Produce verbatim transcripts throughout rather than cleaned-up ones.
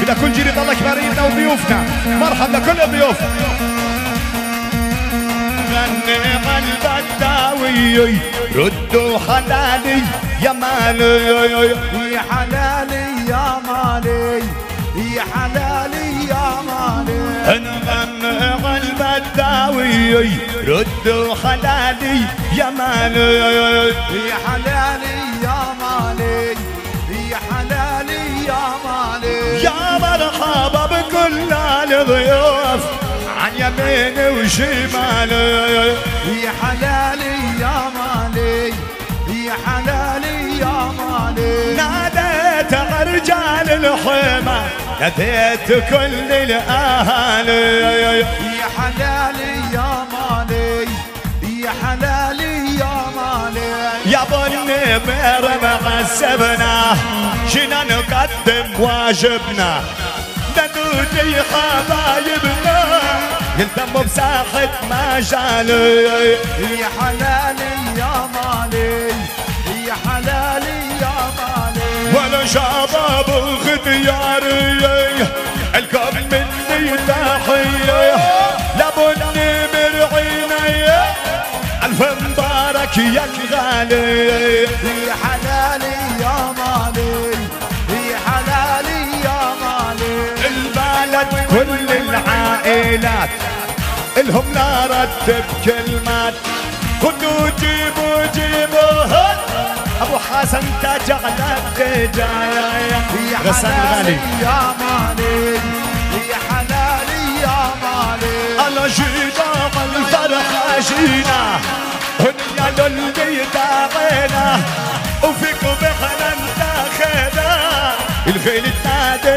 لكل جريد الله كبارينا وضيوفنا، مرحبا لكل الضيوف. غني قلب الداوي ردوا حلالي يا مالي، يا حلالي يا مالي، يا حلالي يا مالي. نغني قلب الداوي ردوا حلالي يا مالي، يا حلالي يا مالي، يا حلالي يا مالي. يا مرحبا بكل الضيوف عن يميني وشمالي. يا حلالي يا مالي، يا حلالي يا مالي. ناديت رجال الحمى ناديت كل الاهالي. يا حلالي يا مالي، يا حلالي يا مالي. يا بني مير مغسبنا جينا نقدم واجبنا، ندودي حبايبنا يلتموا بساحة مجالي. يا حلالي يا مالي، يا حلالي يا مالي. ولا شباب وختياري الكم مني تحية، لبني مرعيني ألف مبارك يا الغالي. يا حلالي يا مالي، يا حلالي يا مالي. البلد كل العائلات الهم لا رتب كلمات، خذوا جيبوا جيبوا ابو حسن تاج على الدجايا. يا حلالي يا مالي، يا حلالي يا مالي. انا جينا الفرحة جينا هنيا للبيت عينا، وفيكم احنا انتخينا الخيل التاد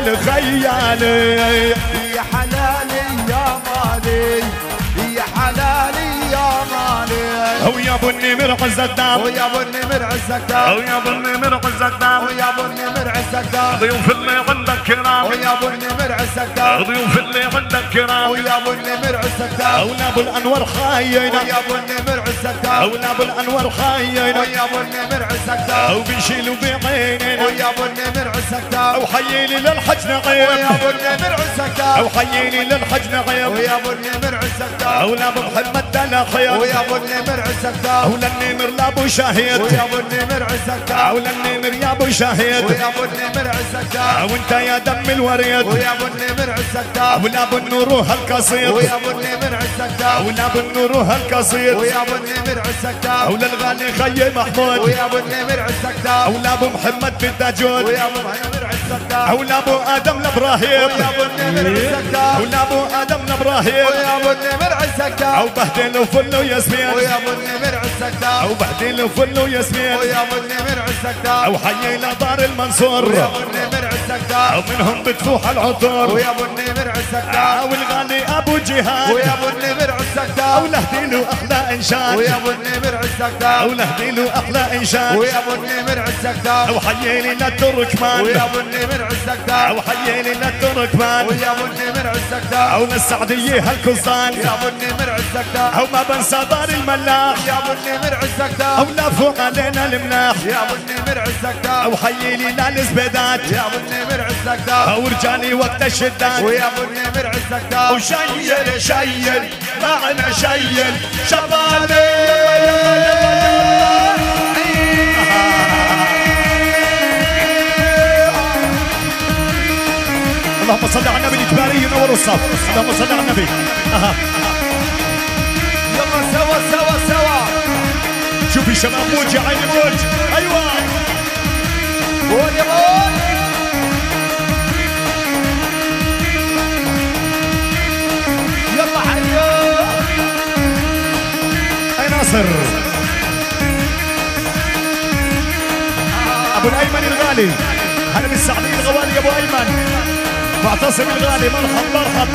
الخيالي. يا حلالي يا مالي، يا حلالي يا مالي. او يا بني مرعز الدم، ويا بني مرعز الدم، ويا بني مرعز الدم. ويا بني مرعز الدم. ضيوف اللي عندك كرام، ويا بني مرعز الدم. ضيوف اللي عندك كرام. ويا بني مرعز الدم. أولى ابو الانوار خاينا، ويا بني مرعز الدم. أولى ابو الانوار خاينا. ويا بني مرعز الدم. وبنشيلوا بعيننا، ويا بني مرعز الدم. وحييني للحج نغيب، ويا بني مرعز الدم. وحييني للحج نغيب. ويا بني مرعز الدم. أولى ابو محمد دلخير، ويا بني مرعز الدم. أولى النمر لابو شهيد، ويا بني مرعز الدم. أولى النمر يا ابو شهيد. ويا بني مرعز الدم. وانت يا دم الوريد، ويا بني مرعز الدم. أولى ابو النور هالقصيد، ويا بني مرعز الدم. أولى ابو النور هالقصيد. ويا بني مرعز الدم. أولى الغالي خي محمود، ويا بني مرعز الدم. أولى ابو محمد بنت جود، ويا بني مرعز الدم. أولى ابو آدم لابراهيم، ويا بني مرعز الدم. أولى ابو آدم لابراهيم. ويا بني مرعز الدم. أو بهدل وفل وياسمين، ويا بني مرعز الدم. أو بهدل وفل وياسمين. ويا بني مرعز الدم. أو حي دار المنصور، ويا بني مرعز الدم. أو منهم بتفوح العطور. ويا بني مرعز الدم. أو الغالي أبو جهاد، ويا بني مرعز الدم. أو لهديله أحلى إنشاد، ويا بني مرعز الدم. أو لهديله أحلى إنشاد. ويا بني مرعز الدم. أو حييني للتركمان، ويا بني مرعز الدم. أو حييني للتركمان. ويا بني مرعز الدم. أو للسعدية هالكوزان، يا بني مرعز الدم. أو ما بنسى دار الملاح، يا بني مرعز الدم. أو لا فوق علينا الملاح. يا بني مرعز الدم. أو حييني للزبيدات، يا بني مرعز الدم. أو رجالي وقت الشدات. ويا بني مرعز الدم. وشيل شيل معنا شيل شبابي. اللهم صل على النبي الكباري ينور الصف. اللهم صل على النبي. اها يلا سوا سوا سوا. شوفي شباب موج يا عيني موج. ايوه قول يا بول. يلا حيو. اي ناصر ابو الايمن الغالي، هلا بالسعدية الغوالي يا ابو ايمن. معتصم الغالي مرحب مرحب.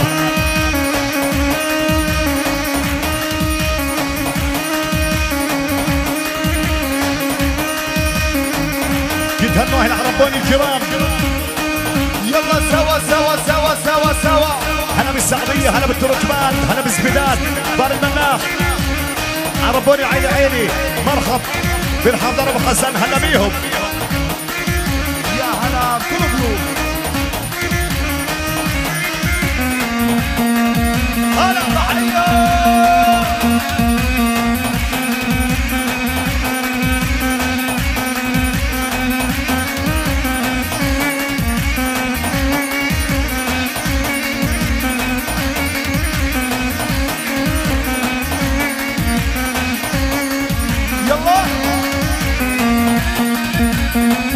قد هالنوع العربوني الكرام. يلا سوا سوا سوا سوا سوا. هلا بالسعدية، هلا بالتركمان، هلا بالزبيدات، دار المناخ، عربوني عيني عيني. مرحب بالحضر ابو حسن، هلا بيهم. يا هلا كل قلوب.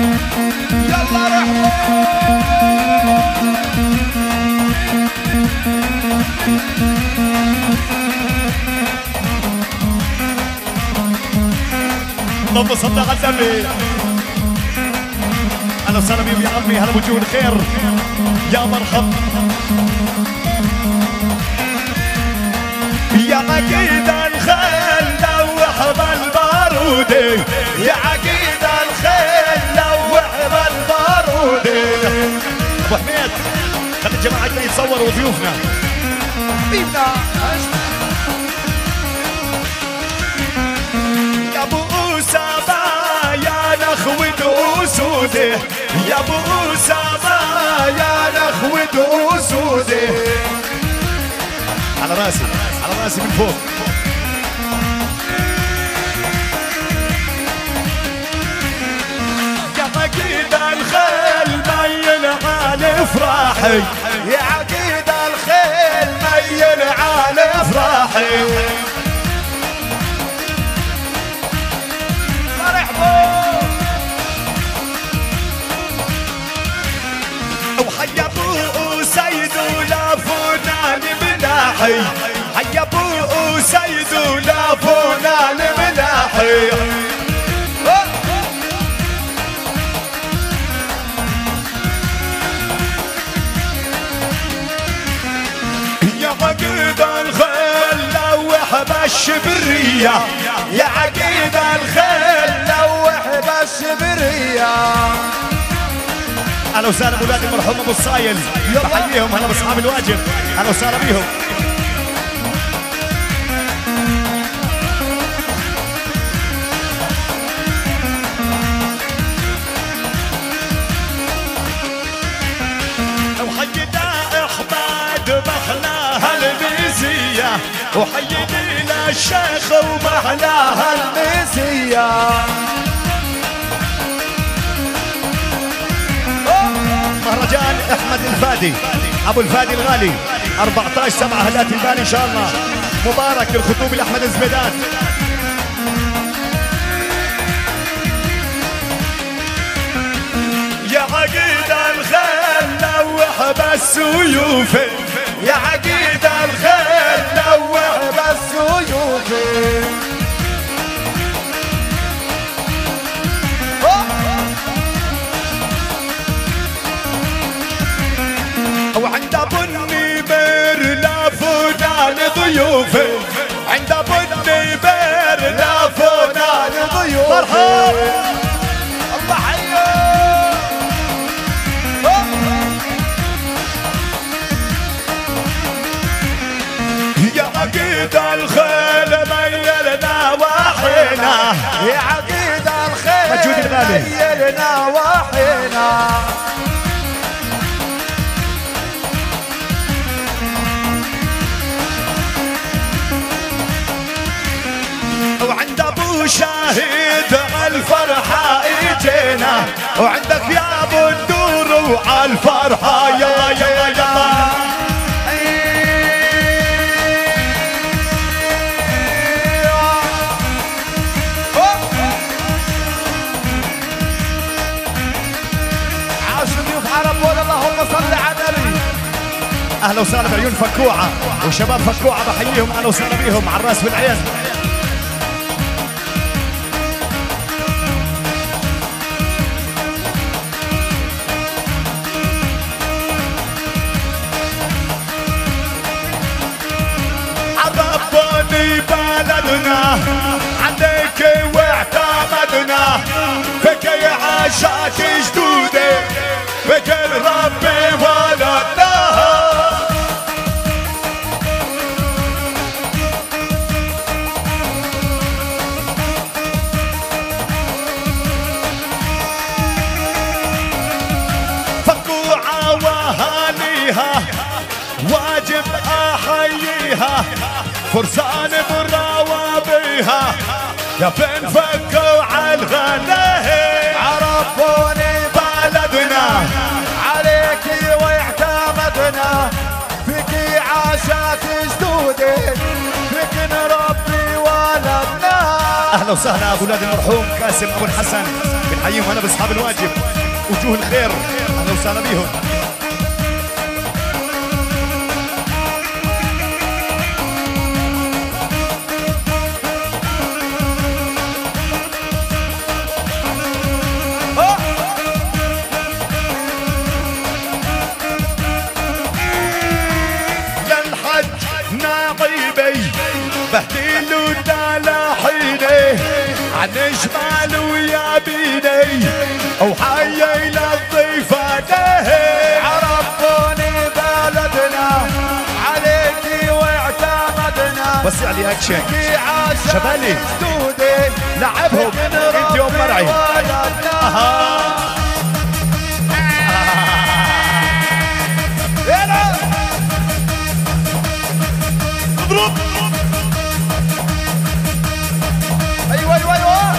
يلا رحمة اللهم صل على النبي. اهلا وسهلا بيهم يا عمي، هلا بوجوه الخير يا مرحب. يا عقيد الخيل لوح بالبارودي، يا عقيد الخيل لوح بالبارودي. ابو حميد خلي الجماعه يتصوروا وضيوفنا. بينا يا ابو اسامه يا نخوة اسودي، يا ابو اسامه يا نخوة اسودي. على راسي على راسي من فوق. يا عقيد الخيل ميل على افراحي، يا عقيد الخيل ميل على افراحي. مرحبا وحي ابو سيد ولا فنان ملاحي، حي ابو سيد ولا فنان ملاحي. يا عقيد الخيل لوح بالشبرية، يا عقيد الخيل لوح بالشبرية. اهلا وسهلا باولاد المرحوم ابو الصايل، بحييهم هلا باصحاب الواجب، اهلا وسهلا بيهم. وحيدا احمد محلاها الميزيه، وحيدي للشيخ ومحلاها الميزيه. مهرجان احمد الفادي ابو الفادي الغالي أربعة عشر سبعة هلات البالي ان شاء الله. مبارك الخطوبه لاحمد الزبيدات. يا عقيد الخيل لوح بالسيوف، يا عقيد الخيل لوح بالسيوف. وعند ابو النمر لا فنان ضيوف، عند ابو النمر لا فنان ضيوف. مرحبا الله حيه. يا عقيد الخيل ميلنا واحنا، يا عقيد الخيل مجهود الغالي. ميلنا واحنا. وعند ابو شاهد عالفرحه اجينا، وعندك يا ابو الدور وعالفرحه يا يا يا. عاش ضيوف عرب ولا اللهم صل على النبي. اهلا وسهلا بعيون فكوعه وشباب فكوعه، بحييهم اهلا وسهلا بيهم على الراس والعين. عربوني بلدنا عليك واعتمدنا، فيك عاشات جدودي، فيك ربي ولدنا. فكوعة وهانيها واجب احييها، فرسان براوابيها يا بن فكوعة الغناهي. عرفوني بلدنا عليك واعتمدنا، فيك عاشات جدودي، فيك نربي ولدنا. اهلا وسهلا باولاد المرحوم قاسم ابو الحسن، حيهم هلا باصحاب الواجب وجوه الخير، اهلا وسهلا بيهم. بهديل ودلاحيني عن جمال ويا بيني وحيي للضيفاني عرفوني بلدنا عليكي واعتمدنا بس علي اكشن شبالي لعبهم انت يوم مرعي. اضرب ايوه ايوه ايوه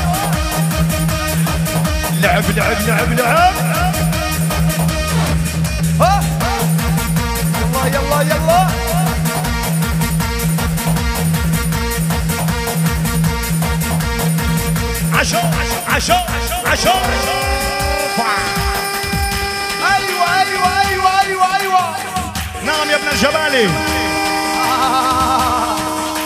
لعب لعب لعب لعب ها يلا يلا يلا عشو عشو عشو ايوه ايوه ايوه ايوه ايوه نعم يا ابن الجبالي. آه.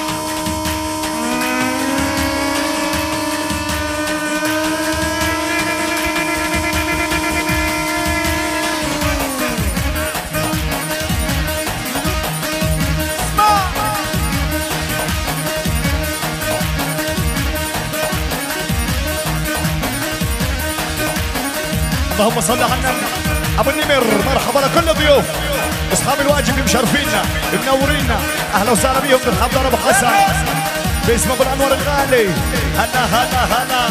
اللهم صل على النبي. ابو النمر مرحبا لكل الضيوف اصحاب الواجب اللي مشرفينا منورينا، اهلا وسهلا بيهم. بالحضر ابو حسن باسم ابو الانوار الغالي، هلا هلا هلا.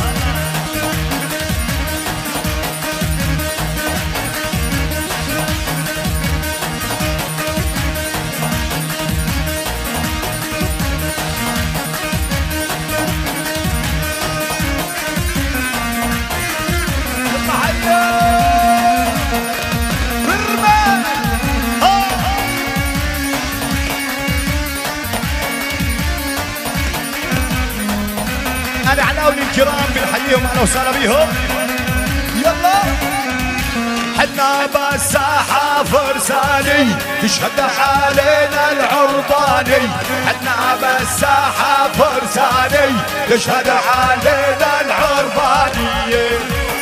العلاوني الكرام بنحييهم اهلا وسهلا بيهم. يلا حنا بالساحة فرساني تشهد علينا العرباني، حنا بالساحة فرساني تشهد علينا العرباني.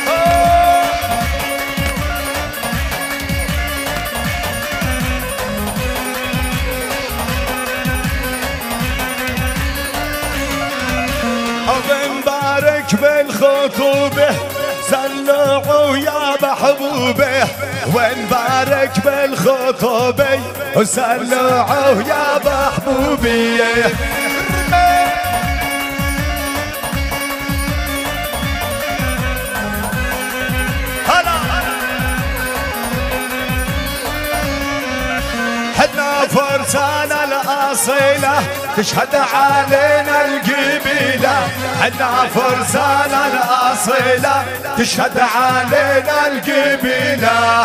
بنبارك بالخطوبة سلعوا يا محبوبه، ونبارك بالخطوبة وسلعوا يا محبوبي. حنا فرسانة الأصيلة تشهد علينا القبيلة، حنا فرسانة الأصيلة تشهد علينا القبيلة.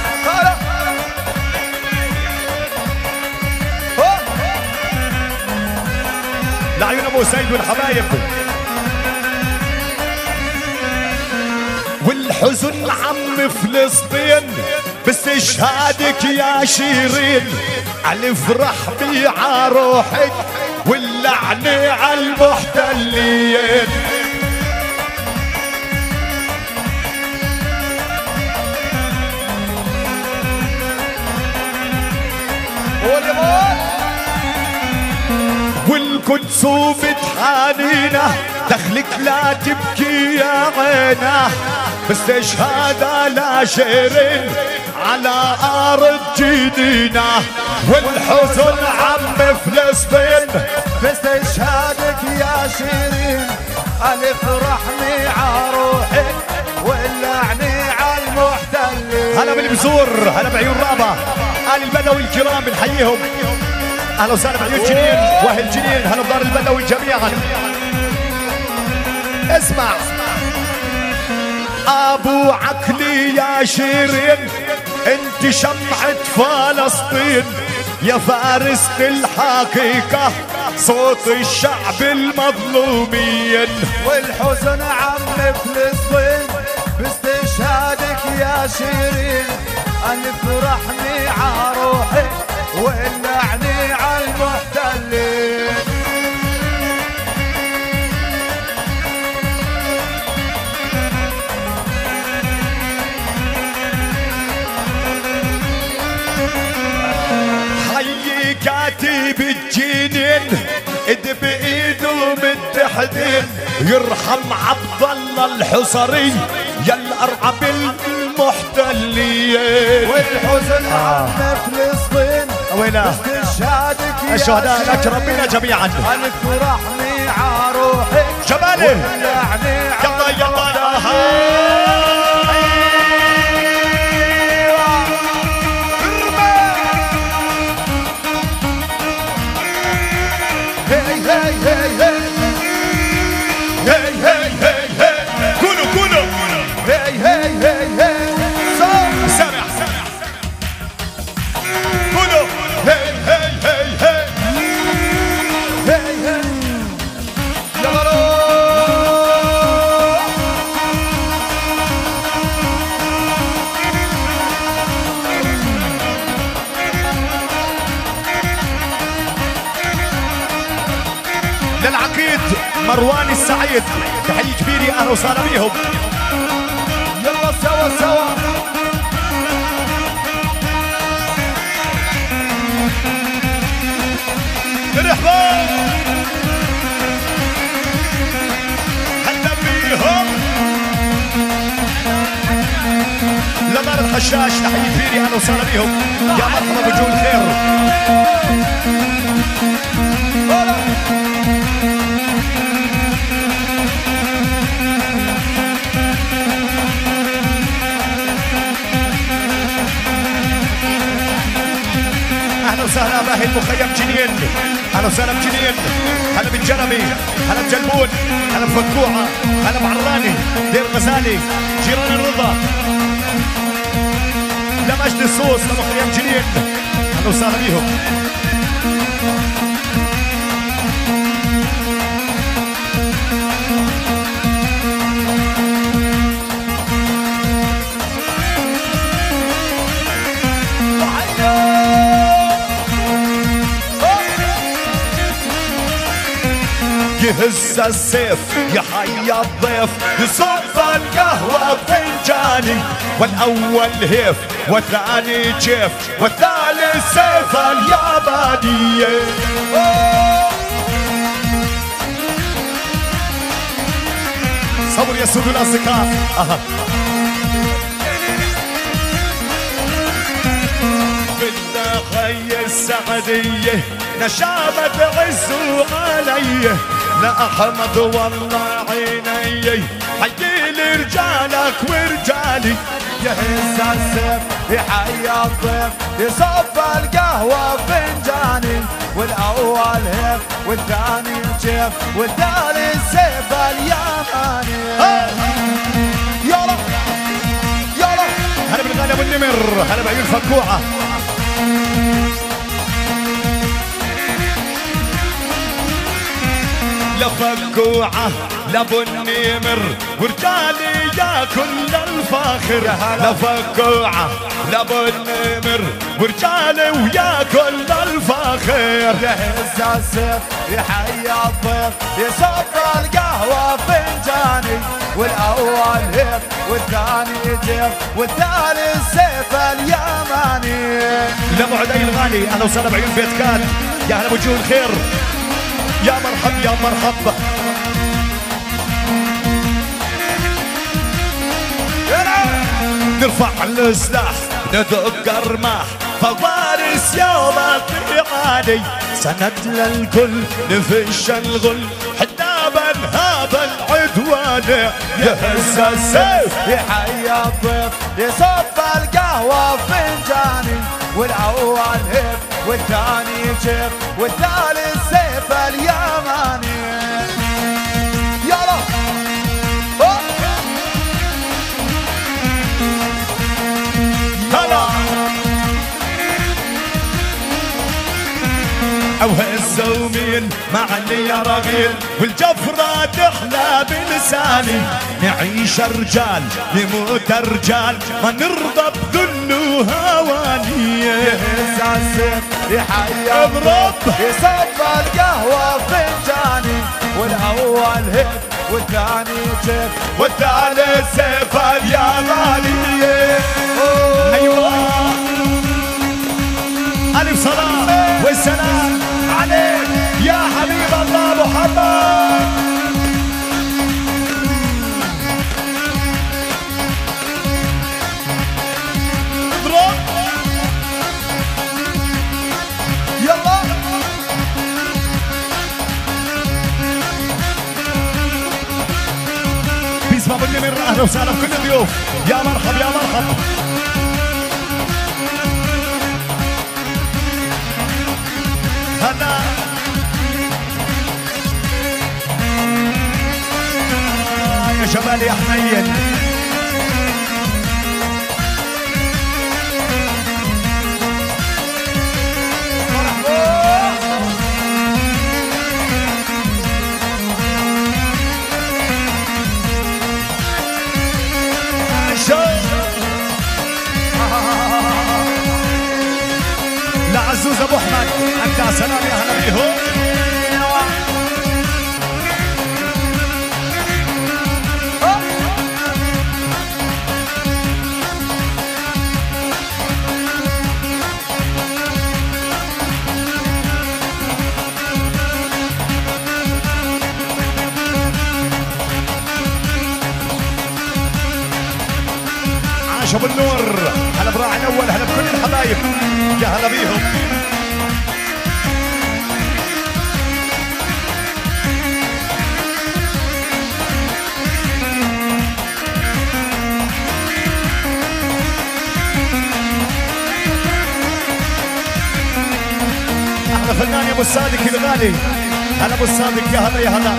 لعيون ابو سيد والحبايب. والحزن عم فلسطين باستشهادك يا شيرين، عالفرح بيع روحك واللعنة عالمحتلين. والقدس بتحانينا دخلك لا تبكي يا عينا، باستشهاد على شيرين على أرض جدينا. والحزن عم فلسطين باستشهادك يا شيرين، الافرح مع روحك واللعنة عالمحتلين. هلا بالبزور، هلا بعيون رابا، آل البدوي الكرام بنحييهم. اهلا وسهلا بعيون جنين واهل جنين، هلا بدار البدوي جميعا. اسمع ابو عقلي يا شيرين، انت شمعة فلسطين يا فارسة الحقيقة، صوت الشعب المظلومين. والحزن عم فلسطين استشهادك يا شيرين انفرحني عروحي ولعني عالمحتلين. حي كاتب الجنين ايد بايده متحدين يرحم عبد الله الحصري يا الارعب المحتلين. والحزن عم فلسطين وينه استشهادك يا الشهداء شيرين الاكرمين جميعا. انفرحني عروحي شبالي ولعني يلا يلا للعقيد مروان السعيد تحية كبيرة اهلا وسهلا بيهم. يلا سوا سوا مرحبا هلا بيهم. لمار الخشاش تحية كبيرة اهلا وسهلا بيهم. يا مرحبا بوجوه الخير. اهلا وسهلا باهي المخيم جنين. اهلا وسهلا بجنين. هلا بالجرمي. هلا بجلبون. هلا بفكوعه. هلا بعراني. دير غزالي. جيران الرضا. لمجد الصوص لمخيم جنين. اهلا وسهلا بيهم. يهز السيف يحيى الضيف يصب القهوة بفنجاني والأول هيف والثاني جيف والثالث سيف اليابانية. صبر يسود الأصدقاء. أها بالله السعدية نشامت عزوا علي لا احمد والله عيني حيي لي رجالك ورجالي. يهز السيف يحيى الضيف يصب القهوة بفنجاني والاول هيف والثاني جيف والثالث سيف اليماني. يلا يلا هلا بالغالي ابو النمر. هلا بعيون فكوعه. لفكوعه لابو النمر ورجالي يا كل الفاخر. لفكوعه لابو النمر ورجالي ويا كل الفاخر. يهز السيف يحيى الضيف يصب القهوة فنجاني والاول هيف والثاني جيف والثالث سيف اليماني. لابو عدي الغالي اهلا وسهلا بعيون بيت كات. يا هلا بوجوه الخير. يا مرحب يا مرحب. نرفع السلاح ندق رماح فوارس يوم الطيعاني سند للكل نفش الغل حتى هذا العدوان. يهز السيف يحيى الضيف يصب القهوة فنجاني والاول هيف والثاني جيف والثالث سيف اليماني. يلا هلا او هز مسومين مع اللي يا رغيل والجفرة تحلى بلساني نعيش رجال نموت رجال ما نرضى بذل وهواني الساسف يحيى برب يصب القهوة فنجاني والأول هيك والثاني جيف والثالث سيف اليماني أيوة ألف صلاة والسلام عليك يا حبيب الله محمد اضرب يلا بيسمع بالنمر أهلا وسهلا بكل الضيوف يا مرحب يا مرحب هلا يا شمال يا حنين لعزوز ابو احمد انت سلام يا هلا بيهم عاشوا بالنور هلا براعي الاول هلا بكل الحبايب يا هلا بيهم احلى فنان يا ابو الصادق الغالي هلا ابو الصادق يا هلا يا هلا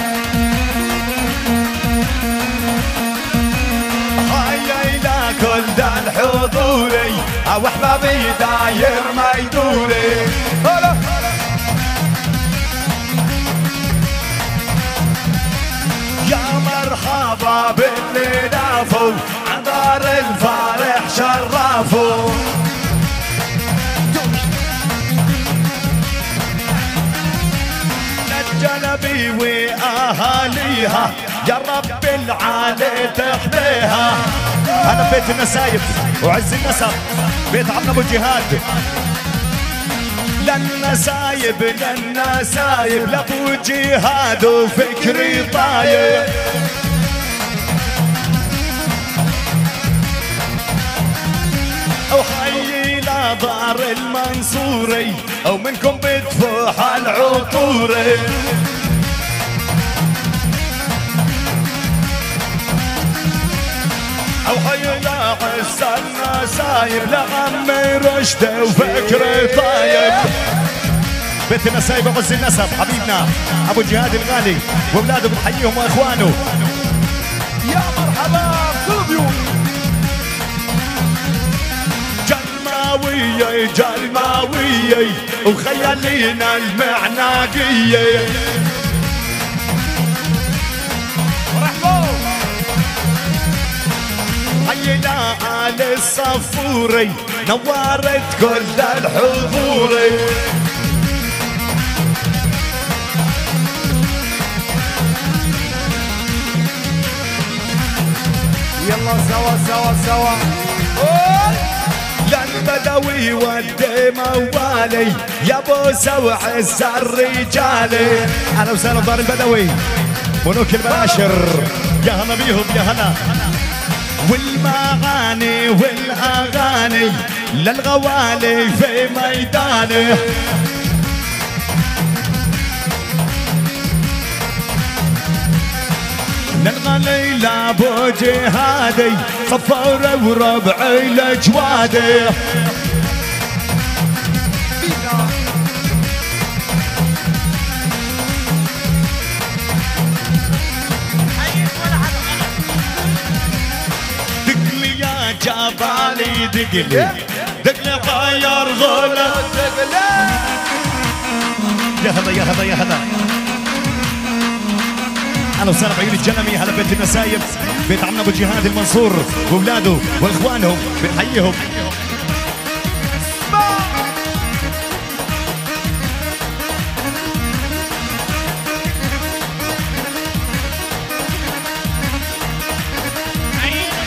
كل ده الحضوري او احبابي داير ما يدوري يا مرحبا باللي نافوا عن دار الفارح شرفوا الجلبي واهاليها يا رب العالي تحميها أنا بيت النسايب وعز النسب بيت عمنا أبو جهاد للنسايب للنسايب لأبو جهاد وفكري طايب وحيي لدار المنصوري أو منكم بتفوح العطوري أو حينا عز النسايب لعمي رشدي وفكري طايب بيت النسايب وعز النسب حبيبنا أبو جهاد الغالي وأولاده بنحييهم وإخوانه يا مرحبا كل ضيوف جلماوية جلماوية وخيالينا المعناقية حينا آل الصفوري نورت كل الحضوري يلا سوا سوا سوا للبدوي ودي موالي يا بوسه وعز الرجالي اهلا وسهلا بدار البدوي ملوك المناشر يا هلا بيهم يا هلا والمعاني والاغاني للغوالي في ميداني للغالي لابو جهادي صفوري وربعي لجوادي دقلي يا جبالي دقلي دقلي غير غلط يا هلا يا هلا يا هلا. اهلا وسهلا بعيون الجنمي، هلا بيت النسايب، بيت عمنا ابو جهاد المنصور واولاده واخوانهم، بنحييهم.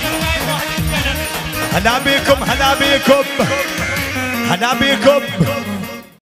هلا بيكم هلا بيكم هلا بيكم.